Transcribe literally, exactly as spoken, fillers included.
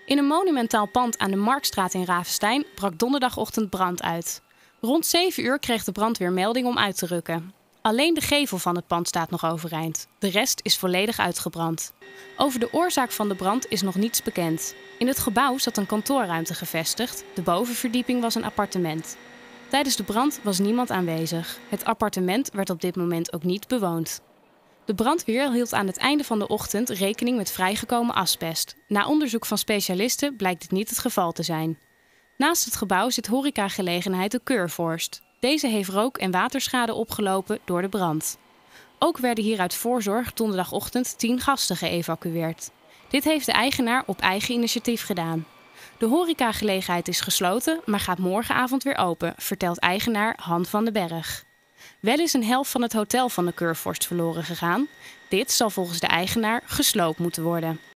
In een monumentaal pand aan de Marktstraat in Ravenstein brak donderdagochtend brand uit. Rond zeven uur kreeg de brandweer melding om uit te rukken. Alleen de gevel van het pand staat nog overeind. De rest is volledig uitgebrand. Over de oorzaak van de brand is nog niets bekend. In het gebouw zat een kantoorruimte gevestigd. De bovenverdieping was een appartement. Tijdens de brand was niemand aanwezig. Het appartement werd op dit moment ook niet bewoond. De brandweer hield aan het einde van de ochtend rekening met vrijgekomen asbest. Na onderzoek van specialisten blijkt dit niet het geval te zijn. Naast het gebouw zit horecagelegenheid de Keurvorst. Deze heeft rook- en waterschade opgelopen door de brand. Ook werden hier uit voorzorg donderdagochtend tien gasten geëvacueerd. Dit heeft de eigenaar op eigen initiatief gedaan. De horecagelegenheid is gesloten, maar gaat morgenavond weer open, vertelt eigenaar Han van den Berg. Wel is een helft van het hotel van de Keurvorst verloren gegaan. Dit zal volgens de eigenaar gesloopt moeten worden.